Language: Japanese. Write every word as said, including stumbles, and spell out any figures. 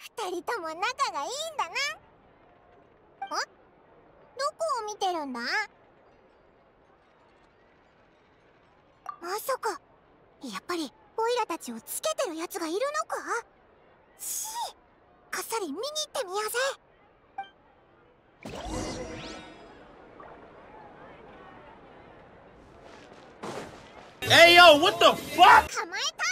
二人とも仲がいいんだな。あ、どこを見てるんだ？まさかやっぱりオイラたちをつけてるやつがいるのか？しー、こっそり見に行ってみようぜ。 Hey yo, what the fuck? 構えた。